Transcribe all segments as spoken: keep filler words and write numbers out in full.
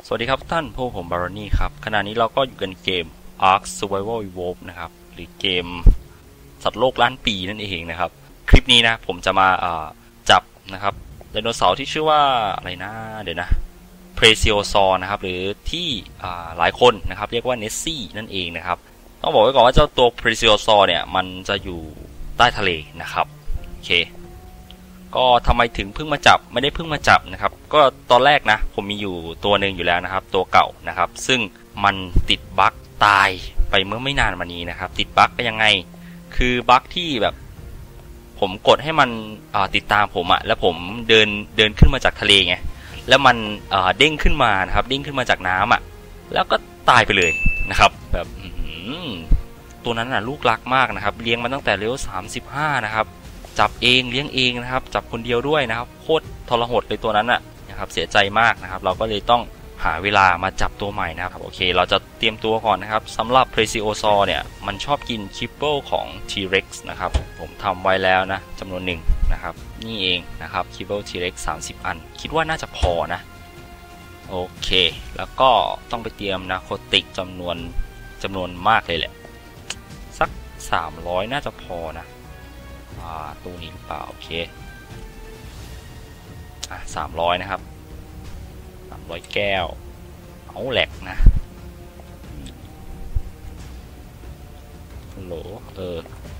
สวัสดีครับทุกท่านพวกผมบารอนี่ครับขณะนี้เราก็อยู่กันเกม Ark Survival Evolved นะครับหรือเกมสัตว์โลกล้านปีนั่นเองนะครับคลิปนี้นะผมจะมาจับนะครับไดโนเสาร์ที่ชื่อว่าอะไรนะเดี๋ยวนะ Plesiosaur นะครับหรือที่หลายคนนะครับเรียกว่า Nessie นั่นเองนะครับต้องบอกไว้ก่อนว่าเจ้าตัว Plesiosaur เนี่ยมันจะอยู่ใต้ทะเลนะครับโอเคก็ทำไมถึงเพิ่งมาจับไม่ได้เพิ่งมาจับนะครับก็ตอนแรกนะผมมีอยู่ตัวหนึ่งอยู่แล้วนะครับตัวเก่านะครับซึ่งมันติดบั๊กตายไปเมื่อไม่นานมานี้นะครับติดบั๊กไปยังไงคือบั๊กที่แบบผมกดให้มันติดตามผมอะแล้วผมเดินเดินขึ้นมาจากทะเลไงแล้วมันเด้งขึ้นมานะครับเด้งขึ้นมาจากน้ำอะแล้วก็ตายไปเลยนะครับแบบตัวนั้นน่ะลูกรักมากนะครับเลี้ยงมันตั้งแต่เลเวลสามสิบห้านะครับจับเองเลี้ยงเองนะครับจับคนเดียวด้วยนะครับโคตรทรหดเลยตัวนั้นน่ะนะครับเสียใจมากนะครับเราก็เลยต้องหาเวลามาจับตัวใหม่นะครับโอเคเราจะเตรียมตัวก่อนนะครับสำหรับ Plesiosaur เนี่ยมันชอบกินคิปเปิลของ T-Rex นะครับผมทำไว้แล้วนะจำนวนหนึ่งนะครับนี่เองนะครับคิปเปิล T-Rex สามสิบอันคิดว่าน่าจะพอนะโอเคแล้วก็ต้องไปเตรียมนาโคติกจำนวนจำนวนมากเลยแหละสักสามร้อยน่าจะพอนะตู้นี้หรือเปล่าโอเคอ่ะสามร้อยนะครับสามร้อยแก้วเอาแหลกนะฮัลโหลเออ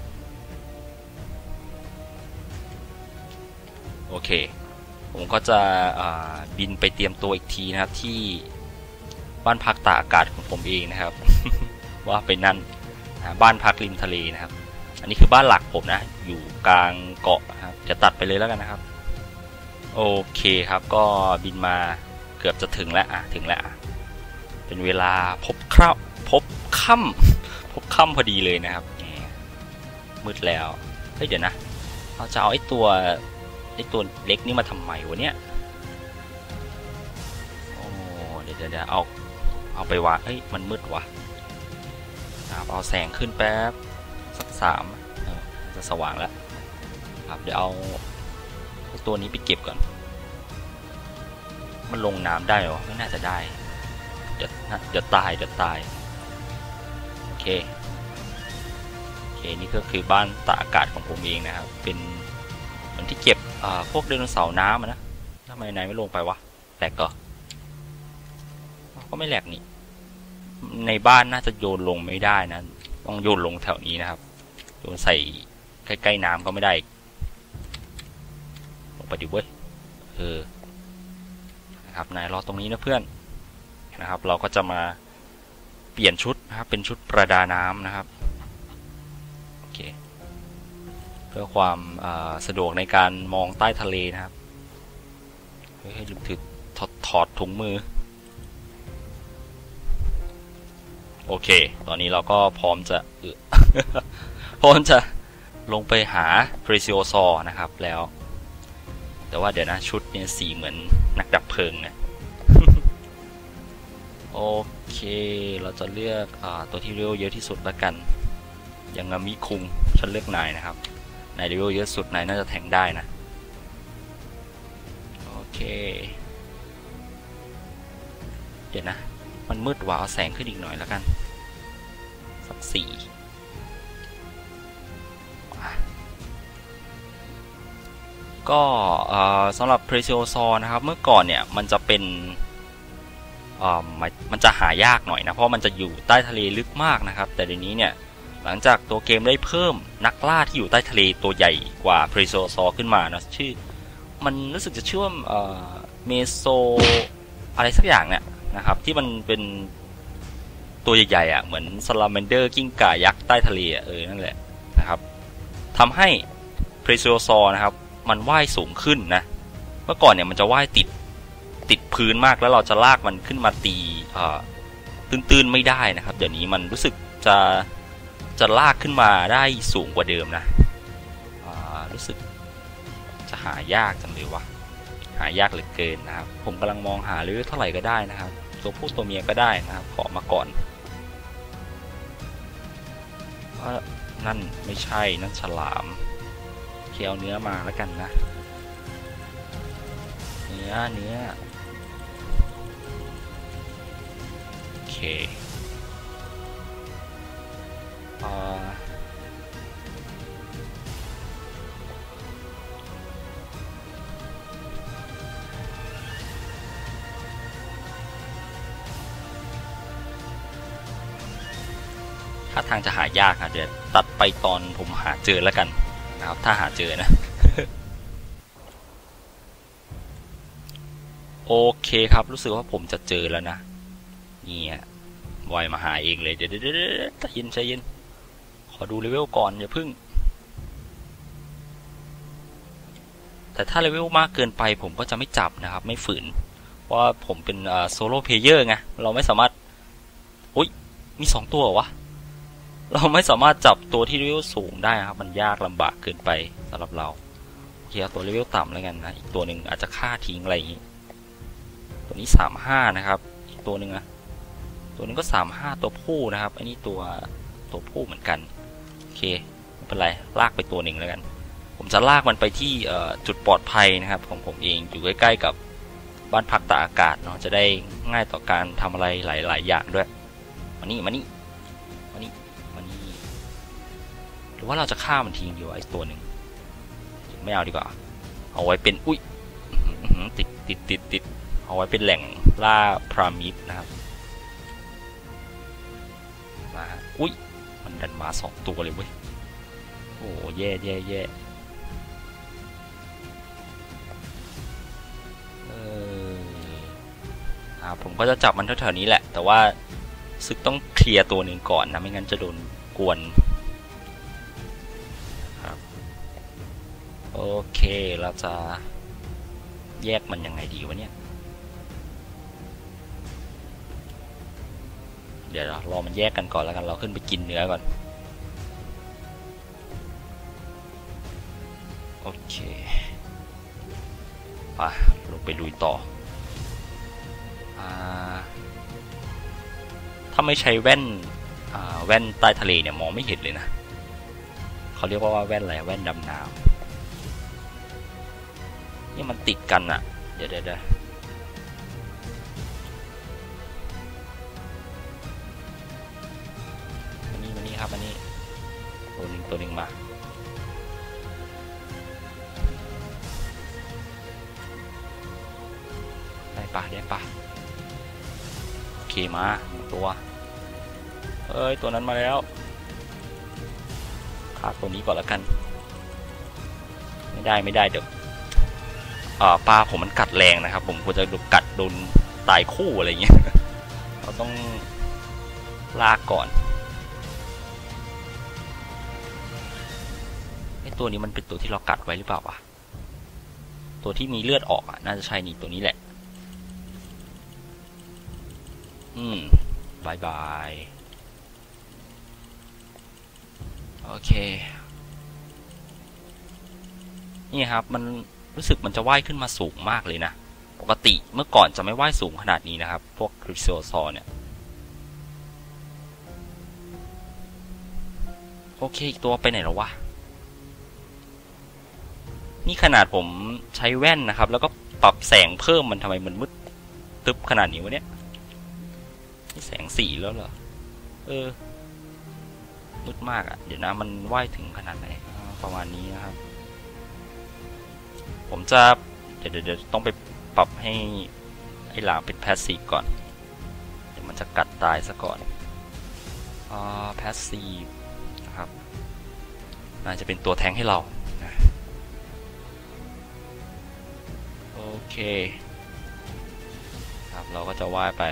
โอเคผมก็จะบินไปเตรียมตัวอีกทีนะครับที่บ้านพักตากอากาศของผมเองนะครับ ว่าไปนั่นบ้านพักริมทะเลนะครับอันนี้คือบ้านหลักผมนะอยู่กลางเกาะครับจะตัดไปเลยแล้วกันนะครับโอเคครับก็บินมาเกือบจะถึงแล้วอ่ะถึงแล้วเป็นเวลาพบคร่ำพบค่ำพบค่ำพอดีเลยนะครับมืดแล้วเฮ้ยเดี๋ยวนะเราจะเอาไอ้ตัวไอ้ตัวเล็กนี่มาทำไมวะเนี่ยโอ้เดี๋ยวเดี๋ยวเอาเอาไปวางเฮ้ยมันมืดว่ะเอาแสงขึ้นแป๊บสักสามจะสว่างแล้วครับเดี๋ยวเอาตัวนี้ไปเก็บก่อนมันลงน้ำได้หรอไม่น่าจะได้เดี๋ยวเดี๋ยวตายเดี๋ยวตายโอเคโอเคนี่ก็คือบ้านตากอากาศของผมเองนะครับเป็นเหมือนที่เก็บพวกไดโนเสาร์น้ำนะทำไมนายไม่ลงไปวะแหลกก็ก็ไม่แหลกนี่ในบ้านน่าจะโยนลงไม่ได้นะต้องโยนลงแถวนี้นะครับโยนใส่ใกล้ๆน้ำก็ไม่ได้ลงไปดิเว้ยเออนะครับนายรอตรงนี้นะเพื่อนนะครับเราก็จะมาเปลี่ยนชุดนะครับเป็นชุดประดาน้ำนะครับโอเคเพื่อความสะดวกในการมองใต้ทะเลนะครับให้ลืมถือถอดถอดถุงมือโอเคตอนนี้เราก็พร้อมจะเออ พร้อมจะลงไปหา Plesiosaur นะครับแล้วแต่ว่าเดี๋ยวนะชุดเนี่ยสีเหมือนนักดับเพลิงนะ โอเคเราจะเลือกอตัวที่เลเวลเยอะที่สุดแล้วกันอย่างงามิคุงฉันเลือกนายนะครับนายเลเวลเยอะสุดนายน่าจะแทงได้นะโอเคเดี๋ยวนะมันมืดว่ะเอาแสงขึ้นอีกหน่อยแล้วกันสักสี่ก็สำหรับ Plesiosaur นะครับเมื่อก่อนเนี่ยมันจะเป็นมันจะหายากหน่อยนะเพราะมันจะอยู่ใต้ทะเลลึกมากนะครับแต่เดี๋ยวนี้เนี่ยหลังจากตัวเกมได้เพิ่มนักล่าที่อยู่ใต้ทะเลตัวใหญ่กว่า Plesiosaur ขึ้นมานะชื่อมันรู้สึกจะชื่อว่าเมโซอะไรสักอย่างเนี่ยนะครับที่มันเป็นตัวใหญ่ๆอ่ะเหมือนซาลาแมนเดอร์กิ้งก่ายักษ์ใต้ทะเลเออนั่นแหละนะครับทำให้ Plesiosaur นะครับมันว่ายสูงขึ้นนะเมื่อก่อนเนี่ยมันจะว่ายติดติดพื้นมากแล้วเราจะลากมันขึ้นมาตีตื้นๆไม่ได้นะครับเดี๋ยวนี้มันรู้สึกจะจะลากขึ้นมาได้สูงกว่าเดิมนะรู้สึกจะหายากจังเลยวะหายากเหลือเกินนะครับผมกำลังมองหาหรือเท่าไหร่ก็ได้นะครับตัวผู้ตัวเมียก็ได้นะครับขอมาก่อนว่านั่นไม่ใช่นั่นฉลามเคี่ยวเนื้อมาแล้วกันนะเนื้อเนื้อเคอ่าถ้าทางจะหายากนะเดี๋ยวตัดไปตอนผมหาเจอแล้วกันนะครับถ้าหาเจอนะ โอเคครับรู้สึกว่าผมจะเจอแล้วนะนี่วายมาหาเองเลยเดี๋ยวเดี๋ยวใจเย็นใจเย็นขอดูเลเวลก่อนอย่าพึ่งแต่ถ้าเลเวลมากเกินไปผมก็จะไม่จับนะครับไม่ฝืนเพราะว่าผมเป็นโซโล่เพลเยอร์ไงเราไม่สามารถอุ้ยมีสองตัววะเราไม่สามารถจับตัวที่เลเวลสูงได้ครับมันยากลำบากเกินไปสำหรับเราโอเคเอาตัวเลเวลต่ำแล้วกันนะอีกตัวหนึ่งอาจจะฆ่าทิ้งอะไรอย่างนี้ตัวนี้สามห้านะครับอีกตัวหนึ่งนะตัวนี้ก็สามห้าตัวผู้นะครับอันนี้ตัวตัวผู้เหมือนกันโอเคไม่เป็นไรลากไปตัวหนึ่งแล้วกันผมจะลากมันไปที่จุดปลอดภัยนะครับของผมเองอยู่ใกล้ๆกับบ้านพักตากอากาศเนาะจะได้ง่ายต่อการทำอะไรหลายๆอย่างด้วยมานี่มานี่มานี่มานี่หรือว่าเราจะฆ่ามันทิ้งอยู่ไอ้ตัวหนึ่งไม่เอาดีกว่าเอาไว้เป็นอุ้ยติดติดติดติดเอาไว้เป็นแหล่งล่าพรามิดนะครับมาอุ้ยมันดันมาสองตัวเลยเว้ยโอ้แย่แย่แย่เอออ่าผมก็จะจับมันแถวๆนี้แหละแต่ว่าสึกต้องเคลียร์ตัวหนึ่งก่อนนะไม่งั้นจะโดนกวนครับโอเคเราจะแยกมันยังไงดีวะเนี่ยเดี๋ยวรอมันแยกกันก่อนแล้วกันเราขึ้นไปกินเนื้อก่อนโอเคไปลงไปลุยต่ออ่าถ้าไม่ใช้แว่นอ่าแว่นใต้ทะเลเนี่ยมองไม่เห็นเลยนะเขาเรียกว่าแว่นอะไรแว่นดำน้ำนี่มันติดกันอะเดี๋ยวเดี๋ยวอันนี้มันนี่ครับอันนี้ตัวหนึ่งตัวหนึ่งมาได้ปะได้ปะโอเคมาตัวเอ้ยตัวนั้นมาแล้วฆ่าตัวนี้ก่อนแล้วกันไม่ได้ไม่ได้เดี๋ยวปลาผมมันกัดแรงนะครับผมควรจะกัดโดนตายคู่อะไรเงี้ยเราต้องลากก่อนไอตัวนี้มันเป็นตัวที่เรากัดไว้หรือเปล่าวะตัวที่มีเลือดออกอ่ะน่าจะใช่นี่ตัวนี้แหละอืมบายบายโอเคนี่ครับมันรู้สึกมันจะว่ายขึ้นมาสูงมากเลยนะปกติเมื่อก่อนจะไม่ว่ายสูงขนาดนี้นะครับพวกคริโซซอเนี่ยโอเคอีกตัวไปไหนแล้ววะนี่ขนาดผมใช้แว่นนะครับแล้วก็ปรับแสงเพิ่มมันทำไมมันมืดตึ๊บขนาดนี้วะเนี่ยนี่แสงสีแล้วเหรอเออมืดมากอ่ะเดี๋ยวนะมันว่ายถึงขนาดไหนประมาณนี้นะครับผมจะเดี๋ยวเดี๋ยวต้องไปปรับให้ไอ้หลามเป็นแพสซีฟก่อนเดี๋ยวมันจะกัดตายซะก่อนอ่าแพสซีฟนะครับน่าจะเป็นตัวแทงให้เราโอเคครับเราก็จะว่ายไป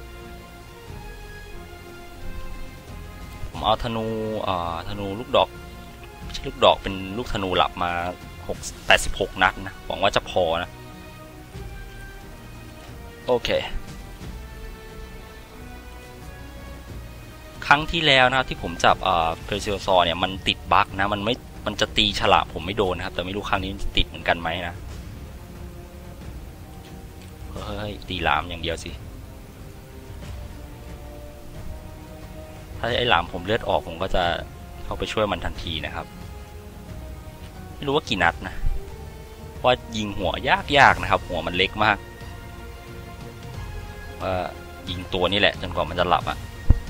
ผมเอาธนูอ่าธนูลูกดอกไม่ใช่ลูกดอกเป็นลูกธนูหลับมาแปดสิบหกนัดนะหวังว่าจะพอนะโอเคครั้งที่แล้วนะครับที่ผมจับเอ่อเพอร์ซิลซอเนี่ยมันติดบั๊กนะมันไม่มันจะตีฉลามผมไม่โดนนะครับแต่ไม่รู้ครั้งนี้มันติดเหมือนกันไหมนะเฮ้ยตีหลามอย่างเดียวสิถ้าไอ้หลามผมเลือดออกผมก็จะเข้าไปช่วยมันทันทีนะครับไม่รู้ว่ากี่นัดนะว่ายิงหัวยากๆนะครับหัวมันเล็กมากว่ายิงตัวนี่แหละจนกว่ามันจะหลับอ่ะ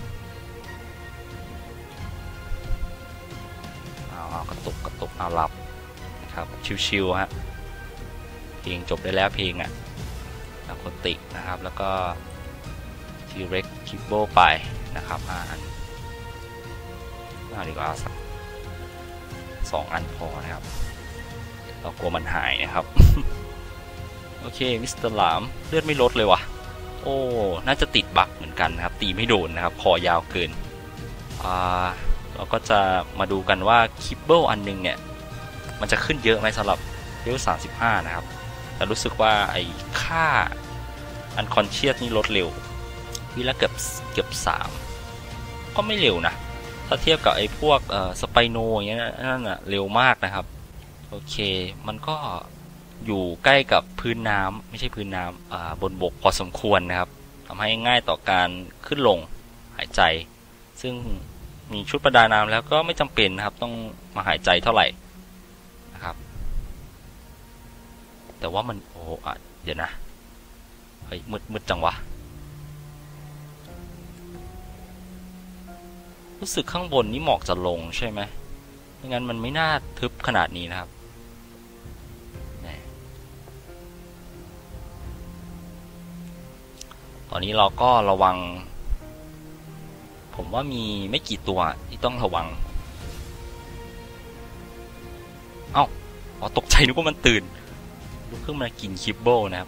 เอาเอากระตุกกระตุกเอาหลับนะครับชิวๆฮะเพลงจบได้แล้วเพลงอ่ะนาโคติกนะครับแล้วก็ทีเร็กคิปโบไปนะครับห้าอันเอาดีกว่าสักสองอันพอนะครับเรากลัวมันหายนะครับ โอเคมิสเตอร์หลามเลือดไม่ลดเลยวะโอ้น่าจะติดบั๊กเหมือนกันนะครับตีไม่โดนนะครับคอยาวเกินอ่าเราก็จะมาดูกันว่าคิปเบิลอันนึงเนี่ยมันจะขึ้นเยอะไหมสำหรับเลเวลสามสิบห้านะครับแต่รู้สึกว่าไอ้ค่าอันคอนเชียสนี่ลดเร็ววิละเกือบเกือบสามก็ไม่เร็วนะถ้าเทียบกับไอ้พวกเอ่อสไปโนอย่างเงี้ยนั่นอะเร็วมากนะครับโอเคมันก็อยู่ใกล้กับพื้นน้ำไม่ใช่พื้นน้ำอ่าบนบกพอสมควรนะครับทำให้ง่ายต่อการขึ้นลงหายใจซึ่งมีชุดประดาน้ำแล้วก็ไม่จำเป็นนะครับต้องมาหายใจเท่าไหร่นะครับแต่ว่ามันโอ้อ่ะเดี๋ยวนะเฮ้ยมืดมืดจังวะรู้สึกข้างบนนี้หมอกจะลงใช่ไหมไม่งั้นมันไม่น่าทึบขนาดนี้นะครับตอนนี้เราก็ระวังผมว่ามีไม่กี่ตัวที่ต้องระวังเอ้าอ๋อตกใจนึกว่ามันตื่นลุกขึ้นมากินคิปเบิลนะครับ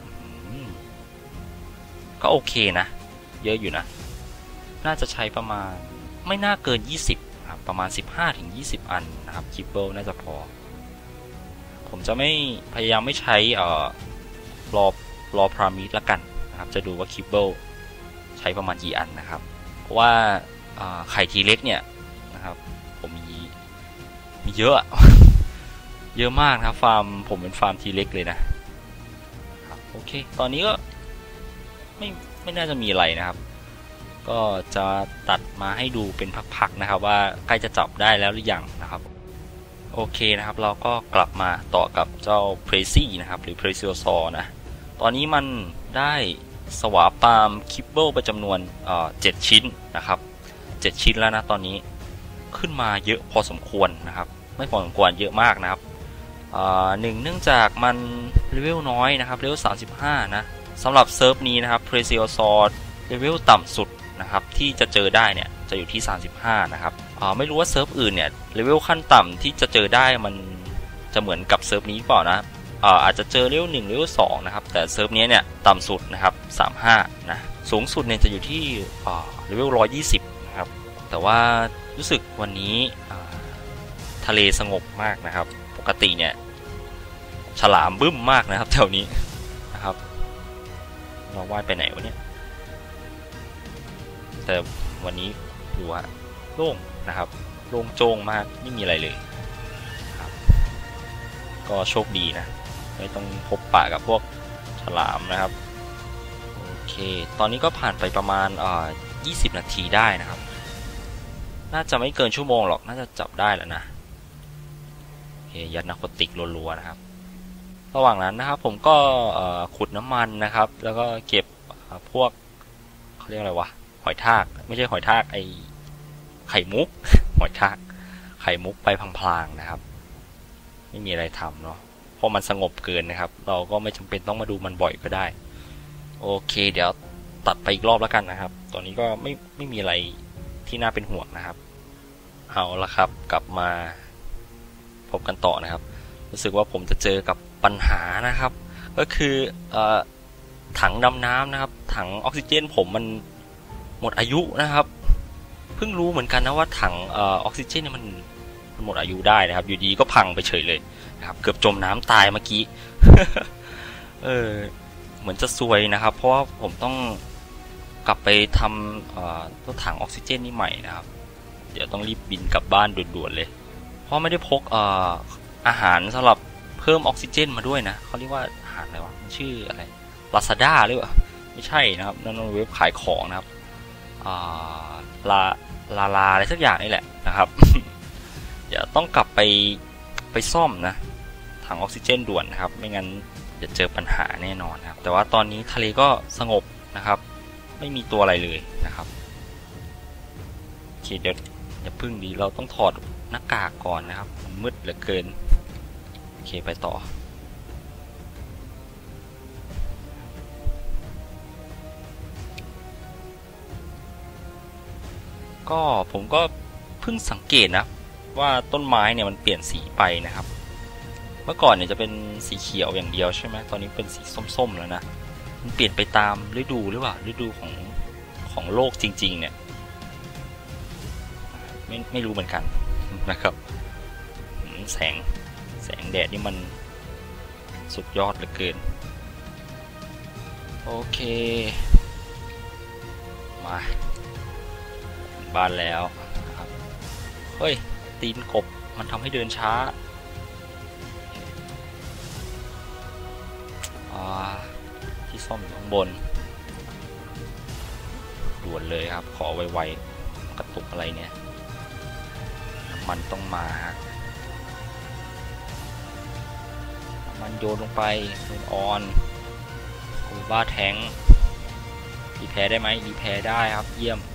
ก็โอเคนะเยอะอยู่นะน่าจะใช้ประมาณไม่น่าเกินยี่สิบครับประมาณ สิบห้าถึงยี่สิบ อันนะครับคิปเบิลน่าจะพอผมจะไม่พยายามไม่ใช้เอ่อรอรอพรามิดละกันนะครับจะดูว่าคิปเบิลใช้ประมาณกี่อันนะครับเพราะว่าไข่ทีเล็กเนี่ยนะครับผมมีมีเยอะ เยอะมากนะครับฟาร์มผมเป็นฟาร์มทีเล็กเลยนะครับโอเคตอนนี้ก็ไม่ไม่น่าจะมีอะไรนะครับก็จะตัดมาให้ดูเป็นพักๆนะครับว่าใกล้จะจับได้แล้วหรือยังนะครับโอเคนะครับเราก็กลับมาต่อกับเจ้าเพรซี่นะครับหรือเพรซิโอซอนะตอนนี้มันได้สวาปามคิปเบิลไปจำนวนเจ็ดชิ้นนะครับเจ็ดชิ้นแล้วนะตอนนี้ขึ้นมาเยอะพอสมควรนะครับไม่พอสมควรเยอะมากนะครับหนึ่งเนื่องจากมันเลเวลน้อยนะครับเลเวลสามสิบห้านะสำหรับเซิร์ฟนี้นะครับเพรซิโอซอเลเวลต่ำสุดนะครับที่จะเจอได้เนี่ยจะอยู่ที่สามสิบห้านะครับไม่รู้ว่าเซิร์ฟอื่นเนี่ยเลเวลขั้นต่ำที่จะเจอได้มันจะเหมือนกับเซิร์ฟนี้เปล่านะอาจจะเจอเลเวลหนึ่งเลเวลสองนะครับแต่เซิร์ฟนี้เนี่ยต่ำสุดนะครับสามสิบห้านะสูงสุดเนี่ยจะอยู่ที่เลเวลหนึ่งร้อยยี่สิบนะครับแต่ว่ารู้สึกวันนี้ทะเลสงบมากนะครับปกติเนี่ยฉลามบึ้มมากนะครับแถวนี้นะครับเราว่ายไปไหนวะเนี่ยแต่วันนี้ดูว่าโล่งนะครับโล่งโจ้งมากไม่มีอะไรเลยครับก็โชคดีนะไม่ต้องพบปะกับพวกฉลามนะครับโอเคตอนนี้ก็ผ่านไปประมาณอ่ายี่สิบนาทีได้นะครับน่าจะไม่เกินชั่วโมงหรอกน่าจะจับได้แล้วนะโอเคยัดนาโคติกรัวๆนะครับระหว่างนั้นนะครับผมก็ขุดน้ำมันนะครับแล้วก็เก็บพวกเขาเรียกอะไรวะหอยทากไม่ใช่หอยทากไอไข่มุก หอยทากไข่มุกไปพลางๆนะครับไม่มีอะไรทำเนาะเพราะมันสงบเกินนะครับเราก็ไม่จำเป็นต้องมาดูมันบ่อยก็ได้โอเคเดี๋ยวตัดไปอีกรอบแล้วกันนะครับตอนนี้ก็ไม่ไม่มีอะไรที่น่าเป็นห่วงนะครับเอาละครับกลับมาพบกันต่อนะครับรู้สึกว่าผมจะเจอกับปัญหานะครับก็คือเอ่อถังดำน้ำนะครับถังออกซิเจนผมมันหมดอายุนะครับเพิ่งรู้เหมือนกันนะว่าถังเอ่อออกซิเจนเนี่ยมันมันหมดอายุได้นะครับอยู่ดีก็พังไปเฉยเลยนะครับเกือบจมน้ำตายเมื่อกี้ เออเหมือนจะซวยนะครับเพราะว่าผมต้องกลับไปทำเอ่อตัวถังออกซิเจนนี่ใหม่นะครับเดี๋ยวต้องรีบบินกลับบ้านด่วนๆเลยเพราะไม่ได้พกเอ่ออาหารสำหรับเพิ่มออกซิเจนมาด้วยนะเขาเรียกว่าอาหารอะไรวะมันชื่ออะไร Lazada หรือเปล่าไม่ใช่นะครับนั่นเว็บขายของนะครับอ่าลาลาลาอะไรสักอย่างนี่แหละนะครับ เดี๋ยวต้องกลับไปไปซ่อมนะถังออกซิเจนด่วนนะครับไม่งั้นจะเจอปัญหาแน่นอนนะครับแต่ว่าตอนนี้ทะเลก็สงบนะครับไไม่มีตัวอะไรเลยนะครับโอเคเดี๋ยวอย่าพึ่งดีเราต้องถอดหน้ากากก่อนนะครับมันมืดเหลือเกินโอเคไปต่อก็ผมก็เพิ่งสังเกตนะว่าต้นไม้เนี่ยมันเปลี่ยนสีไปนะครับเมื่อก่อนเนี่ยจะเป็นสีเขียวอย่างเดียวใช่ไหมตอนนี้เป็นสีส้มๆแล้วนะมันเปลี่ยนไปตามฤดูหรือเปล่าฤดูของของโลกจริงๆเนี่ยไม่ไม่รู้เหมือนกันนะครับแสงแสงแดดนี่มันสุดยอดเหลือเกินโอเคมาบ้านแล้วนะครับเฮ้ยตีนกบมันทำให้เดินช้าที่ซ่อมอยู่ข้างบนด่วนเลยครับขอไวๆกระตุกอะไรเนี่ยน้ำมันต้องมาน้ำมันโยนลงไปโยนออนคูบ้าแทงรีแพร์ได้ไหมรีแพร์ได้ครับเยี่ยม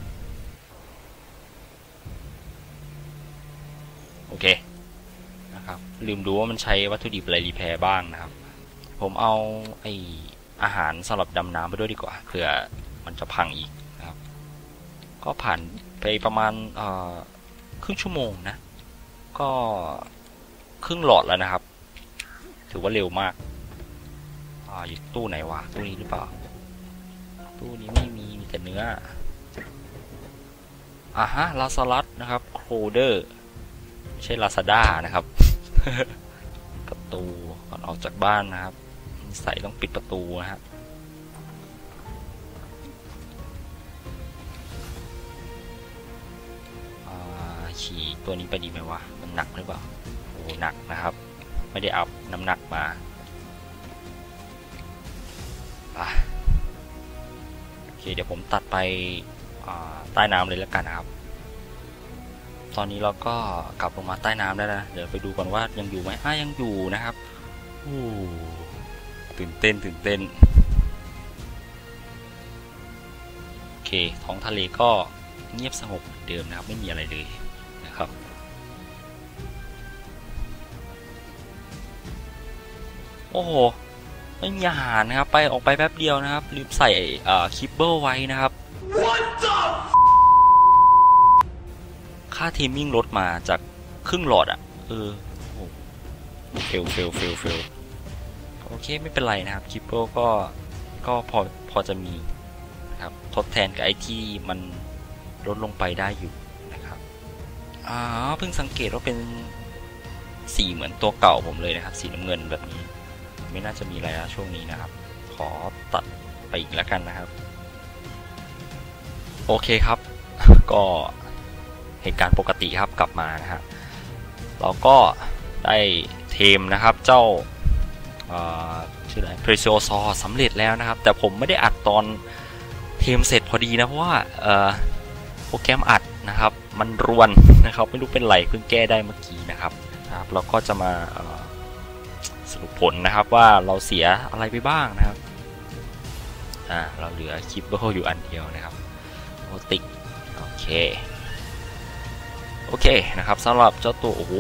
โอเคนะครับลืมดูว่ามันใช้วัตถุดิบอะไรรีแพร์บ้างนะครับผมเอาไออาหารสำหรับดำน้ำไปด้วยดีกว่าเผื่อมันจะพังอีกนะครับก็ผ่านไปประมาณเอ่อครึ่งชั่วโมงนะก็ครึ่งหลอดแล้วนะครับถือว่าเร็วมากอ่าอยู่ตู้ไหนวะตู้นี้หรือเปล่าตู้นี้ไม่มีมีแต่เนื้ออ่ะฮะลาซาลัสนะครับโคเดอร์ไม่ใช่ลาซาด้านะครับ ประตูก่อนออกจากบ้านนะครับใส่ต้องปิดประตูนะฮะขี่ตัวนี้ไปดีไหมวะมันหนักหรือเปล่าโอ้หนักนะครับไม่ได้อัพน้ำหนักมาโอเคเดี๋ยวผมตัดไปใต้น้ำเลยแล้วกันนะครับตอนนี้เราก็กลับลงมาใต้น้ำได้แล้วนะเดี๋ยวไปดูก่อนว่ายังอยู่ไหมอ่ะยังอยู่นะครับโอ้ตื่นเต้นตื่นเต้นโอเคท้องทะเลก็เงียบสงบเหมือนเดิมนะครับไม่มีอะไรเลยนะครับโอ้โหไม่มีอาหารนะครับไปออกไปแป๊บเดียวนะครับลืมใส่คิปเบิลไว้นะครับ What the ค่าเทมมิ่งลดมาจากครึ่งหลอดอ่ะเออโอ้เฟลเฟลเฟลเฟลโอเคไม่เป็นไรนะครับคิปเบิลก็ก็พอพอจะมีนะครับทดแทนกับไอที่มันลดลงไปได้อยู่นะครับอ๋อเพิ่งสังเกตว่าเป็นสีเหมือนตัวเก่าผมเลยนะครับสีน้ำเงินแบบนี้ไม่น่าจะมีอะไรนะช่วงนี้นะครับขอตัดไปอีกแล้วกันนะครับโอเคครับก็เหตุการณ์ปกติครับกลับมานะฮะเราก็ได้เทมนะครับเจ้าชื่ออะไร Plesiosaur สำเร็จแล้วนะครับแต่ผมไม่ได้อัดตอนเทมเสร็จพอดีนะเพราะว่าโปรแกรมอัดนะครับมันรวนนะครับไม่รู้เป็นไรเพิ่งแก้ได้เมื่อกี้นะครับนะครับเราก็จะมาสรุปผลนะครับว่าเราเสียอะไรไปบ้างนะครับอ่าเราเหลือคิปเบิลอยู่อันเดียวนะครับโอติกโอเคโอเคนะครับสำหรับเจ้าตัวโอ้โห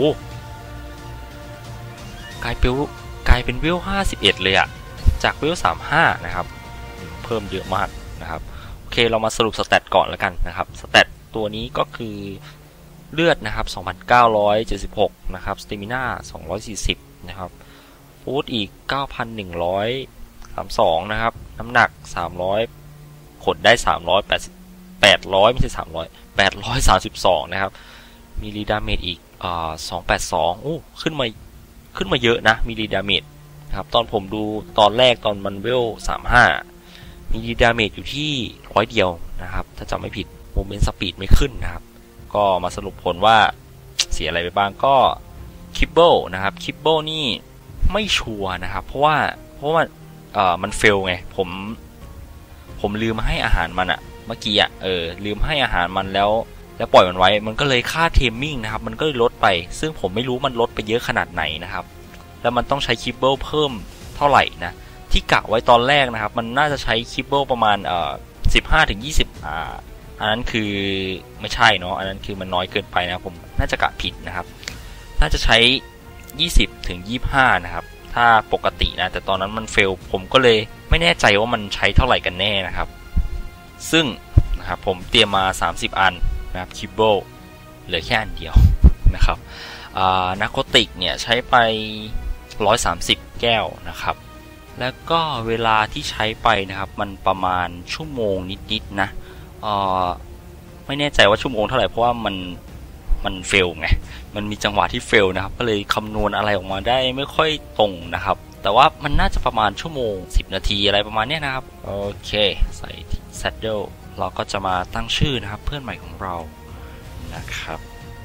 กลายเป็นกลายเป็นเวลห้าสิบเอ็ดเลยอะจากเวลสามสิบห้านะครับเพิ่มเยอะมากนะครับโอเคเรามาสรุปสแตทก่อนแล้วกันนะครับสแตทตัวนี้ก็คือเลือดนะครับ สองพันเก้าร้อยเจ็ดสิบหก นะครับสเตมิน่าสองร้อยสี่สิบนะครับฟูดอีก เก้าพันหนึ่งร้อยสามสิบสอง นะครับน้ำหนักสามร้อยขนได้สามร้อยแปดสิบ แปดร้อยไม่ใช่สามร้อยแปดร้อยสามสิบสองนะครับมีรีดาเมจอีกอ่าสองร้อยแปดสิบสองโอ้ขึ้นมาขึ้นมาเยอะนะมีรีดาเมจนะครับตอนผมดูตอนแรกตอนมันเวลสามสิบห้ามีรีดาเมจอยู่ที่ร้อยเดียวนะครับถ้าจำไม่ผิดโมเมนต์สปีดไม่ขึ้นนะครับก็มาสรุปผลว่าเสียอะไรไปบ้างก็คิปเบิลนะครับคิปเบิลนี่ไม่ชัวร์นะครับเพราะว่าเพราะว่าเอ่อมันเฟลไงผมผมลืมให้อาหารมันอะเมื่อกี้อะเออลืมให้อาหารมันแล้วแล้วปล่อยมันไว้มันก็เลยค่าเทมมิ่งนะครับมันก็เลยลดไปซึ่งผมไม่รู้มันลดไปเยอะขนาดไหนนะครับแล้วมันต้องใช้คิปเบิลเพิ่มเท่าไหร่นะที่กะไว้ตอนแรกนะครับมันน่าจะใช้คิปเบิลประมาณเอ่อสิบห้าถึงยี่สิบอ่าอันนั้นคือไม่ใช่เนาะอันนั้นคือมันน้อยเกินไปนะผมน่าจะกะผิดนะครับน่าจะใช้ยี่สิบถึงยี่สิบห้านะครับถ้าปกตินะแต่ตอนนั้นมันเฟลผมก็เลยไม่แน่ใจว่ามันใช้เท่าไหร่กันแน่นะครับซึ่งนะครับผมเตรียมมาสามสิบอันนะครับคิบเบิลเหลือแค่อันเดียวนะครับนาโคติกเนี่ยใช้ไปหนึ่งร้อยสามสิบแก้วนะครับแล้วก็เวลาที่ใช้ไปนะครับมันประมาณชั่วโมงนิดๆนะไม่แน่ใจว่าชั่วโมงเท่าไหร่เพราะว่ามันมันเฟลไงมันมีจังหวะที่เฟลนะครับก็เลยคำนวณอะไรออกมาได้ไม่ค่อยตรงนะครับแต่ว่ามันน่าจะประมาณชั่วโมงสิบนาทีอะไรประมาณนี้นะครับโอเคใส่แซดเดิลเราก็จะมาตั้งชื่อนะครับเพื่อนใหม่ของเรานะครับ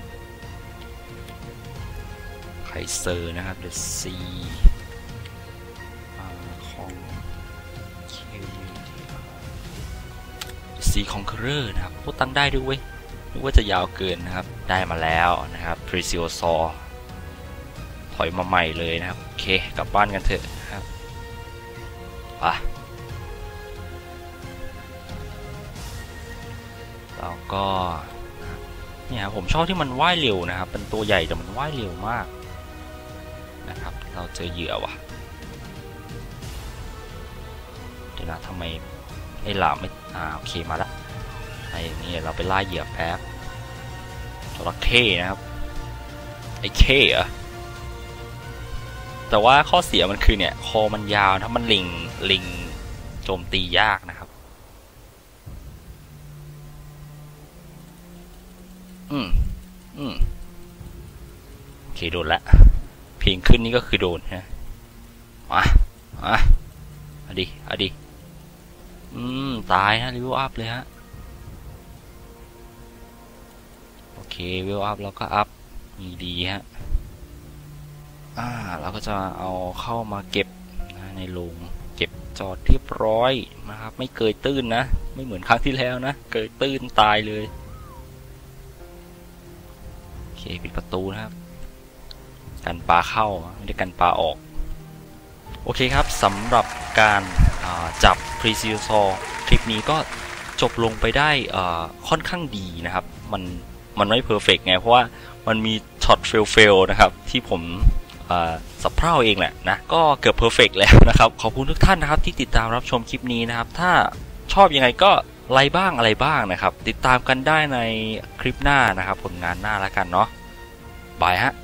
ไคเซอร์นะครับ The C ของ C Conqueror นะครับพูดตั้งได้ด้วยเว้ยนึกว่าจะยาวเกินนะครับได้มาแล้วนะครับ Plesiosaur ถอยมาใหม่เลยนะครับโอเคกลับบ้านกันเถอะครับไปแล้วก็เนี่ยผมชอบที่มันว่ายเร็วนะครับเป็นตัวใหญ่แต่มันว่ายเร็วมากนะครับเราเจอเหยื่อว่ะเดี๋ยวนะทำไมไอ้หลามไม่อ่าโอเคมาละไอ้นี่เราไปล่าเหยื่อแป๊บจระเข้นะครับไอ้เข้เหรอแต่ว่าข้อเสียมันคือเนี่ยคอมันยาวถ้ามันลิงลิงโจมตียากนะครับอืมอืมโอเคโดนละเพลงขึ้นนี่ก็คือโดนนะมามาเอาดิเอาดิอืมตายนะรีวิวอัพเลยฮะโอเครีวิวอัพแล้วก็อัพมีดีฮะอ่าเราก็จะเอาเข้ามาเก็บนะในโรงเก็บจอดเรียบร้อยนะครับไม่เกยตื้นนะไม่เหมือนครั้งที่แล้วนะเกยตื้นตายเลยโอเคปิดประตูนะครับกันปลาเข้าไม่ได้กันปลาออกโอเคครับสำหรับการจับ Plesiosaur คลิปนี้ก็จบลงไปได้ค่อนข้างดีนะครับมันมันไม่เพอร์เฟกต์ไงเพราะว่ามันมีช็อตเฟลเฟลนะครับที่ผมสับเพร่าเองแหละนะก็เกือบเพอร์เฟกต์แล้วนะครับขอบคุณทุกท่านนะครับที่ติดตามรับชมคลิปนี้นะครับถ้าชอบยังไงก็ไลค์บ้างอะไรบ้างนะครับติดตามกันได้ในคลิปหน้านะครับผลงานหน้าแล้วกันเนาะบายฮะ